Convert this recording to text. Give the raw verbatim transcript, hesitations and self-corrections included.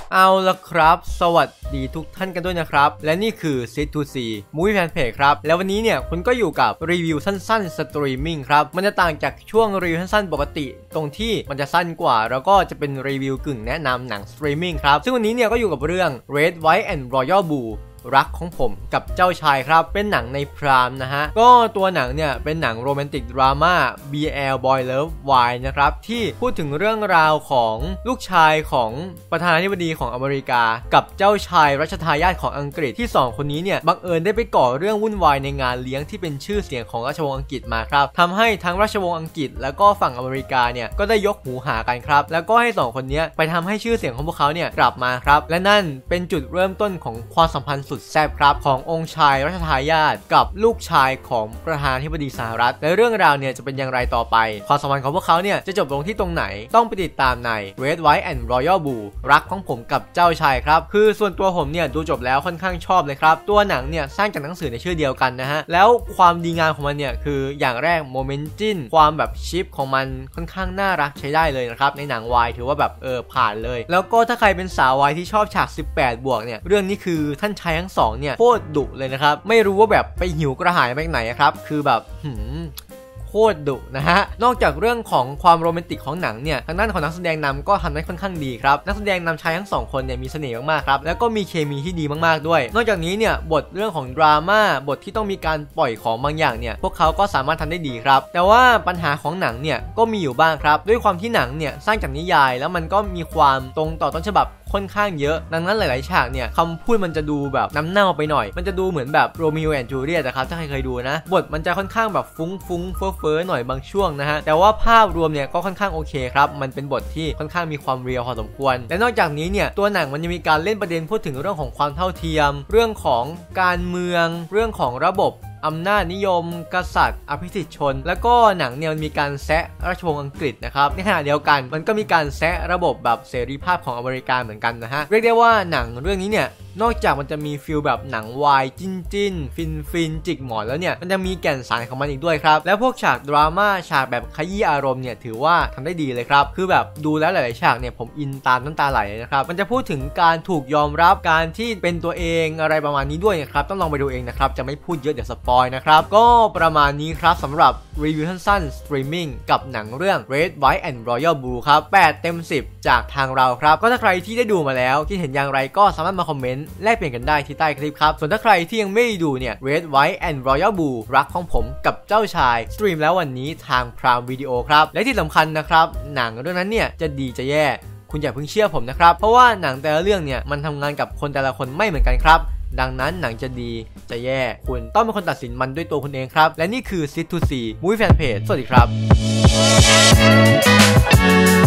เอาละครับสวัสดีทุกท่านกันด้วยนะครับและนี่คือ ซิท ทู ซี Movie Fan Page ครับแล้ววันนี้เนี่ยคุณก็อยู่กับรีวิวสั้นๆสตรีมมิ่งครับมันจะต่างจากช่วงรีวิวสั้นๆปกติตรงที่มันจะสั้นกว่าแล้วก็จะเป็นรีวิวกึ่งแนะนำหนังสตรีมมิ่งครับซึ่งวันนี้เนี่ยก็อยู่กับเรื่อง Red White and Royal Blueรักของผมกับเจ้าชายครับเป็นหนังในพรามนะฮะก็ตัวหนังเนี่ยเป็นหนังโรแมนติกดราม่า บี แอล Boy Love Wine นะครับที่พูดถึงเรื่องราวของลูกชายของประธานาธิบดีของอเมริกากับเจ้าชายรัชทายาทของอังกฤษที่สองคนนี้เนี่ยบังเอิญได้ไปก่อเรื่องวุ่นวายในงานเลี้ยงที่เป็นชื่อเสียงของราชวงศ์อังกฤษมาครับทำให้ทั้งราชวงศ์อังกฤษแล้วก็ฝั่งอเมริกาเนี่ยก็ได้ยกหูหากันครับแล้วก็ให้สองคนนี้ไปทำให้ชื่อเสียงของพวกเขาเนี่ยกลับมาครับและนั่นเป็นจุดเริ่มต้นของความสัมพันธ์สุดแซ่บครับขององค์ชายรัชทายาทกับลูกชายของประธานาธิบดีสหรัฐและเรื่องราวเนี่ยจะเป็นอย่างไรต่อไปความสัมพันธ์ของพวกเขาเนี่ยจะจบลงที่ตรงไหนต้องไปติดตามใน Red White and Royal Blue รักของผมกับเจ้าชายครับคือส่วนตัวผมเนี่ยดูจบแล้วค่อนข้างชอบเลยครับตัวหนังเนี่ยสร้างจากหนังสือในชื่อเดียวกันนะฮะแล้วความดีงามของมันเนี่ยคืออย่างแรกโมเมนต์จิ้นความแบบชิปของมันค่อนข้างน่ารักใช้ได้เลยนะครับในหนังวายถือว่าแบบเออผ่านเลยแล้วก็ถ้าใครเป็นสาววายที่ชอบฉากสิบแปดบวกเนี่ยเรื่องนี้คือท่านชายทั้งสองเนี่ยโคตรดุเลยนะครับไม่รู้ว่าแบบไปหิวกระหายมาจากไหนครับคือแบบหืมโคตรดุนะฮะนอกจากเรื่องของความโรแมนติกของหนังเนี่ยทางด้านของนักแสดงนำก็ทำได้ค่อนข้างดีครับนักแสดงนำชายทั้งสองคนเนี่ยมีเสน่ห์มากๆครับแล้วก็มีเคมีที่ดีมากๆด้วยนอกจากนี้เนี่ยบทเรื่องของดราม่าบทที่ต้องมีการปล่อยของบางอย่างเนี่ยพวกเขาก็สามารถทำได้ดีครับแต่ว่าปัญหาของหนังเนี่ยก็มีอยู่บ้างครับด้วยความที่หนังเนี่ยสร้างจากนิยายแล้วมันก็มีความตรงต่อต้นฉบับค่อนข้างเยอะดังนั้นหลายๆฉากเนี่ยคำพูดมันจะดูแบบน้ำเน่าไปหน่อยมันจะดูเหมือนแบบโรมิโอแอนด์จูเลียตนะครับถ้าใครเคยดูนะบทมันจะค่อนข้างแบบฟุ้งฟุ้งเฟ้อเฟ้อหน่อยบางช่วงนะฮะแต่ว่าภาพรวมเนี่ยก็ค่อนข้างโอเคครับมันเป็นบทที่ค่อนข้างมีความเรียลพอสมควรและนอกจากนี้เนี่ยตัวหนังมันยังมีการเล่นประเด็นพูดถึงเรื่องของความเท่าเทียมเรื่องของการเมืองเรื่องของระบบอำนาจนิยมกษัตริย์อภิสิทธิชนแล้วก็หนังเนี่ยมันมีการแซะราชวงศ์อังกฤษนะครับในขณะเดียวกันมันก็มีการแซะระบบแบบเสรีภาพของอเมริกาเหมือนกันนะฮะเรียกได้ว่าหนังเรื่องนี้เนี่ยนอกจากมันจะมีฟิลแบบหนังวายจิ้นจิ้นฟินฟินจิกหมอนแล้วเนี่ยมันจะมีแก่นสารของมันอีกด้วยครับแล้วพวกฉากดราม่าฉากแบบขยี้อารมณ์เนี่ยถือว่าทำได้ดีเลยครับคือแบบดูแล้วหลายๆฉากเนี่ยผมอินตามน้ำตาไหลเลยนะครับมันจะพูดถึงการถูกยอมรับการที่เป็นตัวเองอะไรประมาณนี้ด้วยนะครับต้องลองไปดูเองนะครับจะไม่พูดเยอะเดี๋ยวสปอยนะครับก็ประมาณนี้ครับสำหรับรีวิวสั้นๆสตรีมมิ่งกับหนังเรื่อง Red White and Royal Blue ครับแปดเต็มสิบจากทางเราครับก็ถ้าใครที่ได้ดูมาแล้วคิดเห็นอย่างไรก็สามารถมาคอมเมนต์แลกเปลี่ยนกันได้ที่ใต้คลิปครับส่วนถ้าใครที่ยังไม่ได้ดูเนี่ย Red White and Royal Blue รักของผมกับเจ้าชายสตรีมแล้ววันนี้ทาง Prime Video ครับและที่สำคัญนะครับหนังเรื่องนั้นเนี่ยจะดีจะแย่คุณอย่าเพิ่งเชื่อผมนะครับเพราะว่าหนังแต่ละเรื่องเนี่ยมันทำงานกับคนแต่ละคนไม่เหมือนกันครับดังนั้นหนังจะดีจะแย่คุณต้องเป็นคนตัดสินมันด้วยตัวคุณเองครับและนี่คือ ซิท ทู ซี Movie Fan Page สวัสดีครับ